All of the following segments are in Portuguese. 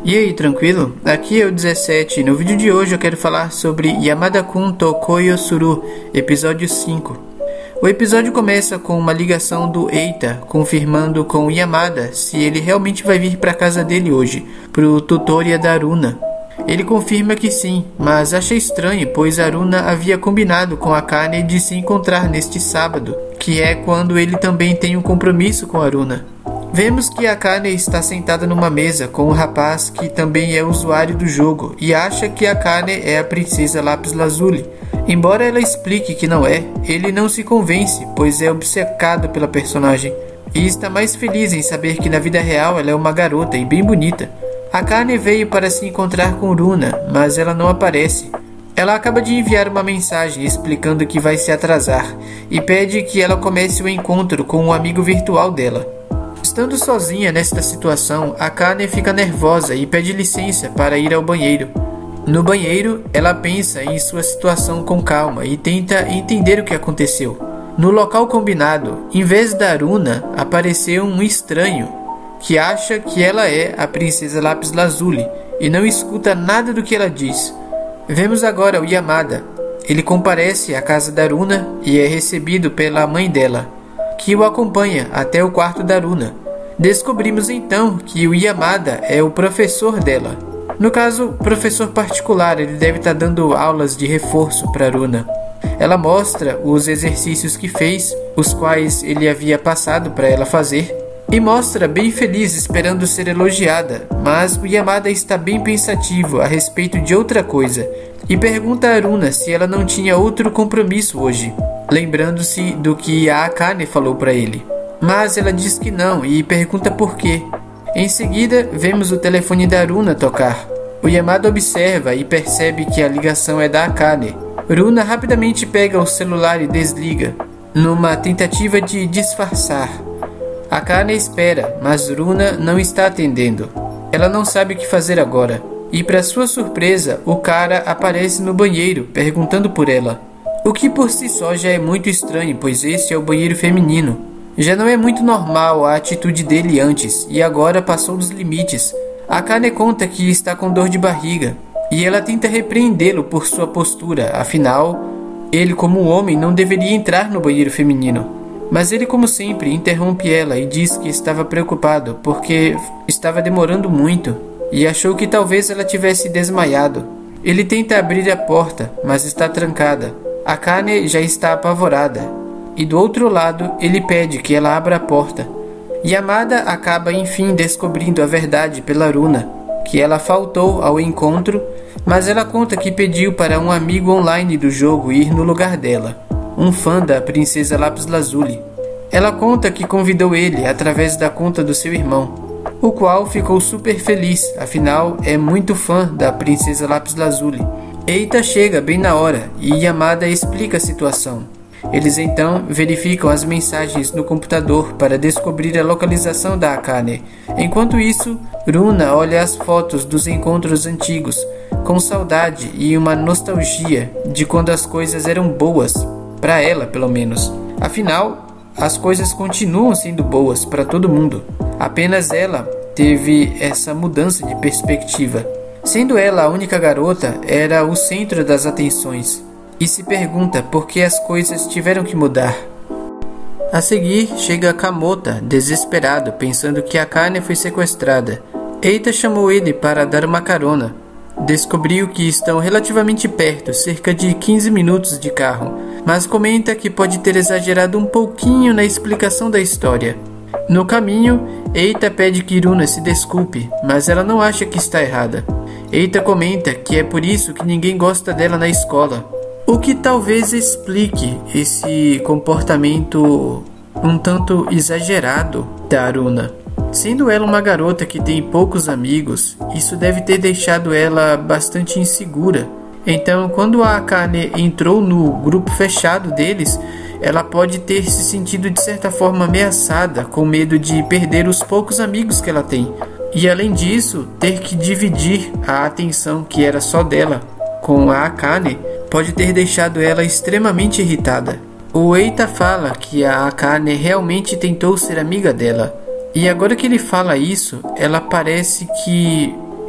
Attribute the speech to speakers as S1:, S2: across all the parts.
S1: E aí, tranquilo? Aqui é o 17 e no vídeo de hoje eu quero falar sobre Yamada-kun to Koi o Suru, episódio 5. O episódio começa com uma ligação do Eita confirmando com Yamada se ele realmente vai vir para casa dele hoje, pro tutoria da Aruna. Ele confirma que sim, mas acha estranho, pois Aruna havia combinado com Akane de se encontrar neste sábado, que é quando ele também tem um compromisso com Aruna. Vemos que Akane está sentada numa mesa com um rapaz que também é usuário do jogo e acha que Akane é a princesa Lápis Lazuli. Embora ela explique que não é, ele não se convence, pois é obcecado pela personagem e está mais feliz em saber que na vida real ela é uma garota e bem bonita. Akane veio para se encontrar com Runa, mas ela não aparece. Ela acaba de enviar uma mensagem explicando que vai se atrasar e pede que ela comece o encontro com um amigo virtual dela. Estando sozinha nesta situação, Akane fica nervosa e pede licença para ir ao banheiro. No banheiro, ela pensa em sua situação com calma e tenta entender o que aconteceu. No local combinado, em vez da Runa, apareceu um estranho que acha que ela é a princesa Lápis Lazuli e não escuta nada do que ela diz. Vemos agora o Yamada. Ele comparece à casa da Runa e é recebido pela mãe dela, que o acompanha até o quarto da Runa. Descobrimos então que o Yamada é o professor dela. No caso, professor particular, ele deve estar dando aulas de reforço para Runa. Ela mostra os exercícios que fez, os quais ele havia passado para ela fazer, e mostra bem feliz esperando ser elogiada, mas o Yamada está bem pensativo a respeito de outra coisa e pergunta a Aruna se ela não tinha outro compromisso hoje, lembrando-se do que a Akane falou para ele. Mas ela diz que não e pergunta por quê. Em seguida, vemos o telefone da Aruna tocar. O Yamada observa e percebe que a ligação é da Akane. Runa rapidamente pega o celular e desliga, numa tentativa de disfarçar. Akane espera, mas Runa não está atendendo. Ela não sabe o que fazer agora. E para sua surpresa, o cara aparece no banheiro, perguntando por ela. O que por si só já é muito estranho, pois esse é o banheiro feminino. Já não é muito normal a atitude dele antes, e agora passou dos limites. Akane conta que está com dor de barriga, e ela tenta repreendê-lo por sua postura, afinal, ele como homem não deveria entrar no banheiro feminino. Mas ele, como sempre, interrompe ela e diz que estava preocupado porque estava demorando muito e achou que talvez ela tivesse desmaiado. Ele tenta abrir a porta, mas está trancada. Akane já está apavorada. E do outro lado, ele pede que ela abra a porta. Yamada acaba enfim descobrindo a verdade pela Runa, que ela faltou ao encontro, mas ela conta que pediu para um amigo online do jogo ir no lugar dela, um fã da princesa Lápis Lazuli. Ela conta que convidou ele através da conta do seu irmão, o qual ficou super feliz, afinal é muito fã da princesa Lápis Lazuli. Eita chega bem na hora e Yamada explica a situação. Eles então verificam as mensagens no computador para descobrir a localização da Akane. Enquanto isso, Runa olha as fotos dos encontros antigos, com saudade e uma nostalgia de quando as coisas eram boas, para ela pelo menos. Afinal, as coisas continuam sendo boas para todo mundo. Apenas ela teve essa mudança de perspectiva. Sendo ela a única garota, era o centro das atenções. E se pergunta por que as coisas tiveram que mudar. A seguir, chega Kamota, desesperado, pensando que Akane foi sequestrada. Eita chamou ele para dar uma carona. Descobriu que estão relativamente perto, cerca de 15 minutos de carro, mas comenta que pode ter exagerado um pouquinho na explicação da história. No caminho, Eita pede que Runa se desculpe, mas ela não acha que está errada. Eita comenta que é por isso que ninguém gosta dela na escola, o que talvez explique esse comportamento um tanto exagerado da Runa. Sendo ela uma garota que tem poucos amigos, isso deve ter deixado ela bastante insegura. Então, quando a Akane entrou no grupo fechado deles, ela pode ter se sentido de certa forma ameaçada, com medo de perder os poucos amigos que ela tem. E além disso, ter que dividir a atenção que era só dela com a Akane pode ter deixado ela extremamente irritada. O Eita fala que a Akane realmente tentou ser amiga dela. E agora que ele fala isso, ela parece que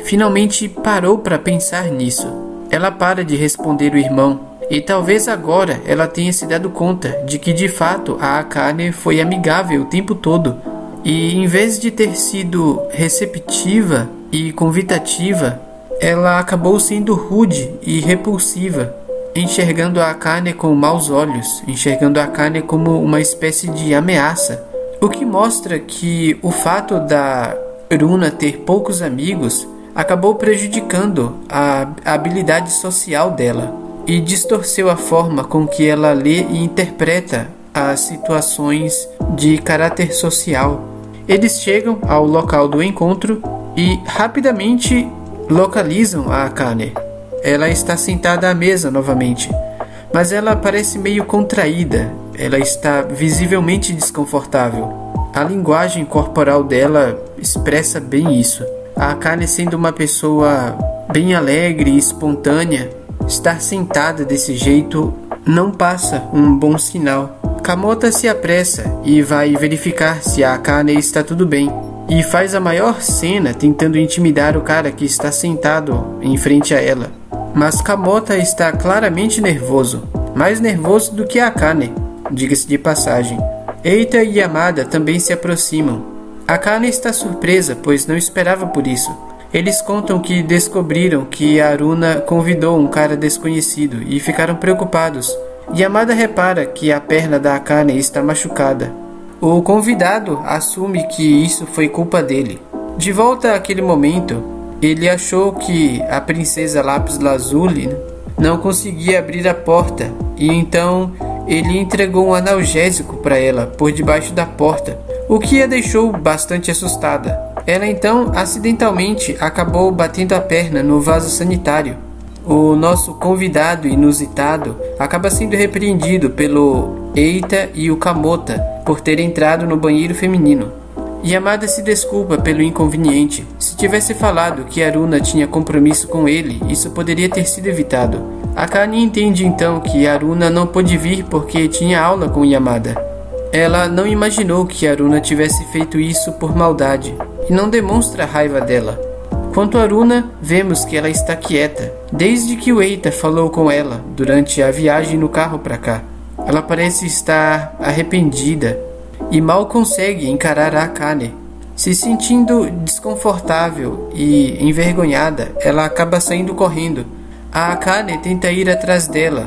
S1: finalmente parou para pensar nisso. Ela para de responder o irmão, e talvez agora ela tenha se dado conta de que de fato a Akane foi amigável o tempo todo, e em vez de ter sido receptiva e convidativa, ela acabou sendo rude e repulsiva, enxergando a Akane com maus olhos, enxergando a Akane como uma espécie de ameaça. O que mostra que o fato da Runa ter poucos amigos acabou prejudicando a habilidade social dela e distorceu a forma com que ela lê e interpreta as situações de caráter social. Eles chegam ao local do encontro e rapidamente localizam a Akane. Ela está sentada à mesa novamente, mas ela parece meio contraída. Ela está visivelmente desconfortável. A linguagem corporal dela expressa bem isso. A Akane, sendo uma pessoa bem alegre e espontânea, estar sentada desse jeito não passa um bom sinal. Kamota se apressa e vai verificar se a Akane está tudo bem, e faz a maior cena tentando intimidar o cara que está sentado em frente a ela. Mas Kamota está claramente nervoso, mais nervoso do que a Akane, diga-se de passagem. Eita e Yamada também se aproximam. Akane está surpresa, pois não esperava por isso. Eles contam que descobriram que a Runa convidou um cara desconhecido e ficaram preocupados. Yamada repara que a perna da Akane está machucada. O convidado assume que isso foi culpa dele. De volta àquele momento, ele achou que a princesa Lápis Lazuli não conseguia abrir a porta, e então ele entregou um analgésico para ela por debaixo da porta, o que a deixou bastante assustada. Ela então acidentalmente acabou batendo a perna no vaso sanitário. O nosso convidado inusitado acaba sendo repreendido pelo Eita e o Kamota por ter entrado no banheiro feminino. Yamada se desculpa pelo inconveniente. Se tivesse falado que Aruna tinha compromisso com ele, isso poderia ter sido evitado. Akane entende então que Aruna não pôde vir porque tinha aula com Yamada. Ela não imaginou que Aruna tivesse feito isso por maldade, e não demonstra a raiva dela. Quanto a Runa, vemos que ela está quieta, desde que o Eita falou com ela durante a viagem no carro para cá. Ela parece estar arrependida e mal consegue encarar a Akane. Se sentindo desconfortável e envergonhada, ela acaba saindo correndo. A Akane tenta ir atrás dela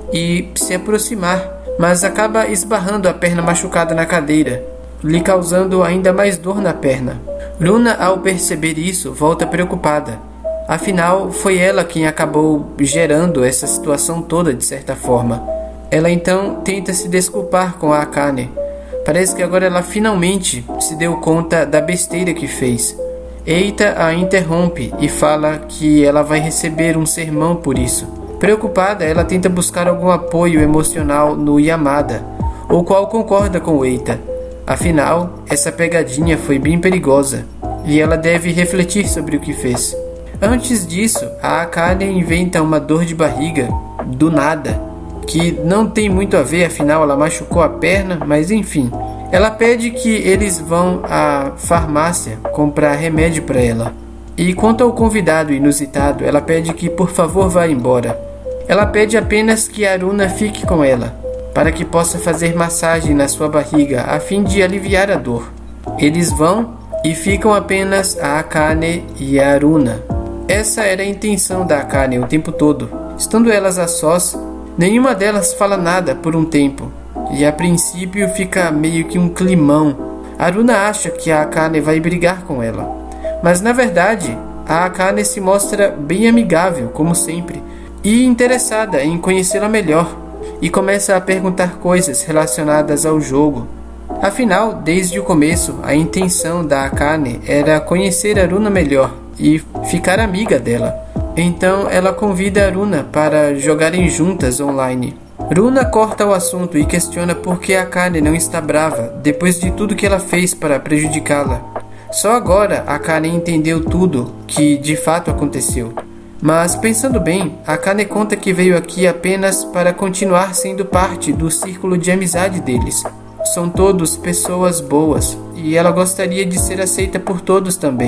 S1: e se aproximar, mas acaba esbarrando a perna machucada na cadeira, lhe causando ainda mais dor na perna. Runa, ao perceber isso, volta preocupada. Afinal, foi ela quem acabou gerando essa situação toda de certa forma. Ela então tenta se desculpar com a Akane. Parece que agora ela finalmente se deu conta da besteira que fez. Eita a interrompe e fala que ela vai receber um sermão por isso. Preocupada, ela tenta buscar algum apoio emocional no Yamada, o qual concorda com o Eita. Afinal, essa pegadinha foi bem perigosa, e ela deve refletir sobre o que fez. Antes disso, a Akane inventa uma dor de barriga, do nada, que não tem muito a ver, afinal ela machucou a perna, mas enfim. Ela pede que eles vão à farmácia comprar remédio para ela. E quanto ao convidado inusitado, ela pede que por favor vá embora. Ela pede apenas que a Runa fique com ela, para que possa fazer massagem na sua barriga a fim de aliviar a dor. Eles vão e ficam apenas a Akane e a Runa. Essa era a intenção da Akane o tempo todo. Estando elas a sós, nenhuma delas fala nada por um tempo, e a princípio fica meio que um climão. A Runa acha que a Akane vai brigar com ela, mas na verdade a Akane se mostra bem amigável, como sempre, e interessada em conhecê-la melhor, e começa a perguntar coisas relacionadas ao jogo. Afinal, desde o começo, a intenção da Akane era conhecer a Runa melhor e ficar amiga dela. Então ela convida a Runa para jogarem juntas online. Runa corta o assunto e questiona por que a Akane não está brava depois de tudo que ela fez para prejudicá-la. Só agora a Akane entendeu tudo que de fato aconteceu. Mas pensando bem, a Akane conta que veio aqui apenas para continuar sendo parte do círculo de amizade deles. São todos pessoas boas e ela gostaria de ser aceita por todos também.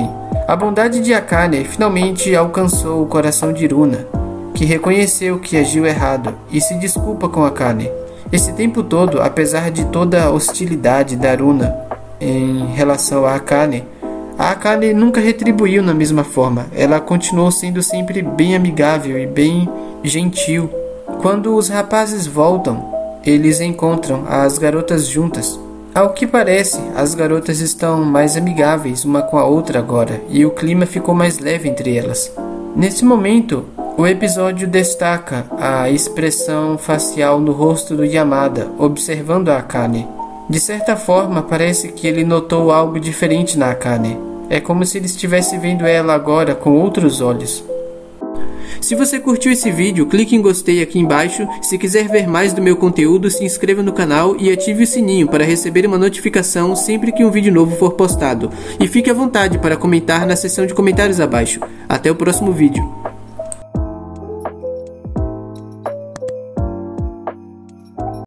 S1: A bondade de Akane finalmente alcançou o coração de Runa, que reconheceu que agiu errado e se desculpa com Akane. Esse tempo todo, apesar de toda a hostilidade da Runa em relação a Akane nunca retribuiu na mesma forma. Ela continuou sendo sempre bem amigável e bem gentil. Quando os rapazes voltam, eles encontram as garotas juntas. Ao que parece, as garotas estão mais amigáveis uma com a outra agora, e o clima ficou mais leve entre elas. Nesse momento, o episódio destaca a expressão facial no rosto do Yamada, observando a Akane. De certa forma, parece que ele notou algo diferente na Akane. É como se ele estivesse vendo ela agora com outros olhos. Se você curtiu esse vídeo, clique em gostei aqui embaixo. Se quiser ver mais do meu conteúdo, se inscreva no canal e ative o sininho para receber uma notificação sempre que um vídeo novo for postado. E fique à vontade para comentar na seção de comentários abaixo. Até o próximo vídeo.